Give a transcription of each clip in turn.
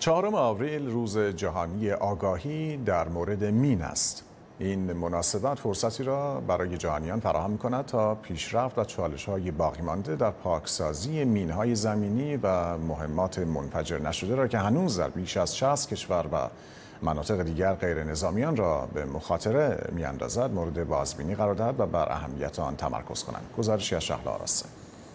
4 آوریل روز جهانی آگاهی در مورد مین است. این مناسبت فرصتی را برای جهانیان فراهم می‌کند تا پیشرفت و چالش‌های باقی مانده در پاکسازی مین‌های زمینی و مهمات منفجر نشده را که هنوز در بیش از 60 کشور و مناطق دیگر غیر نظامیان را به مخاطره می‌اندازد مورد بازبینی قرار دهد و بر اهمیت آن تمرکز کنند. گزارشی از شهلا آراسته.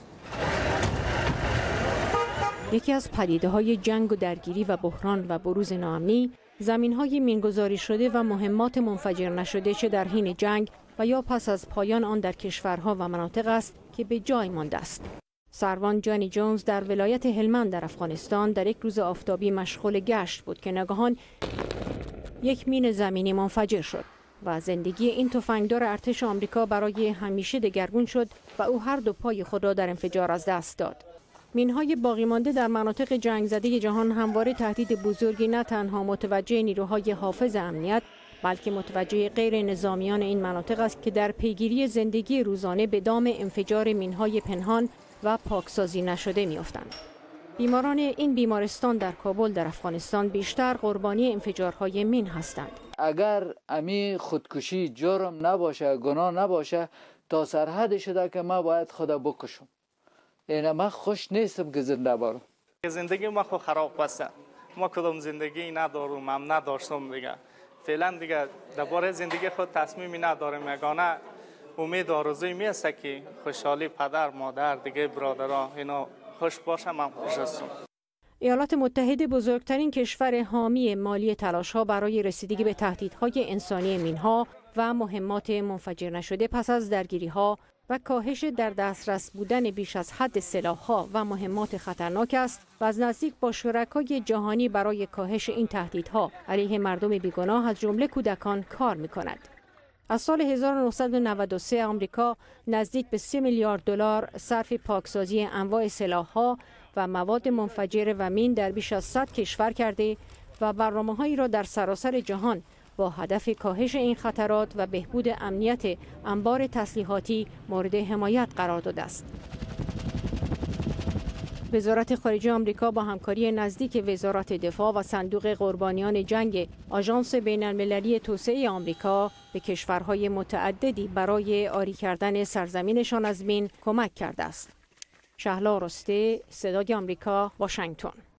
یکی از پدیده‌های جنگ و درگیری و بحران و بروز ناامنی، زمین‌های مینگذاری شده و مهمات منفجر نشده چه در حین جنگ و یا پس از پایان آن در کشورها و مناطق است که به جای مانده است. سروان جانی جونز در ولایت هلمند در افغانستان در یک روز آفتابی مشغول گشت بود که ناگهان یک مین زمینی منفجر شد و زندگی این تفنگدار ارتش آمریکا برای همیشه دگرگون شد و او هر دو پای خود را در انفجار از دست داد. مین‌های باقی مانده در مناطق جنگ زده جهان همواره تهدید بزرگی نه تنها متوجه نیروهای حافظ امنیت بلکه متوجه غیر نظامیان این مناطق است که در پیگیری زندگی روزانه به دام انفجار مین‌های پنهان و پاکسازی نشده می‌افتند. بیماران این بیمارستان در کابل در افغانستان بیشتر قربانی انفجارهای مین هستند. اگر امی خودکشی جرم نباشه، گناه نباشه، تا سرحد شده که ما باید خدا بکشم. اینا من خوش نیستم که زنده بارم. زندگی ما خو خراب بسته. ما کدام زندگی ندارم، هم نداشتم دیگه. فعلا دیگه درباره زندگی خود تصمیمی ندارم. یگانه امید و آرزوی میسته که خوشحالی پدر، مادر، دیگه برادرها اینا خوش باشه، من خوش هستم. ایالات متحده بزرگترین کشور حامی مالی تلاش‌ها برای رسیدگی به تهدیدهای انسانی مین‌ها و مهمات منفجر نشده پس از درگیری‌ها و کاهش در دسترس بودن بیش از حد سلاح‌ها و مهمات خطرناک است و از نزدیک با شرکای جهانی برای کاهش این تهدیدها علیه مردم بیگناه از جمله کودکان کار می‌کند. از سال 1993 آمریکا نزدیک به 3 میلیارد دلار صرف پاکسازی انواع سلاح‌ها و مواد منفجر و مین در بیش از 100 کشور کرده و برنامه‌هایی را در سراسر جهان با هدف کاهش این خطرات و بهبود امنیت انبار تسلیحاتی مورد حمایت قرار داده است. وزارت خارجه آمریکا با همکاری نزدیک وزارت دفاع و صندوق قربانیان جنگ آژانس بین‌المللی توسعه آمریکا به کشورهای متعددی برای عاری کردن سرزمینشان از مین کمک کرده است. شهلا آراسته، صدای آمریکا، واشنگتن.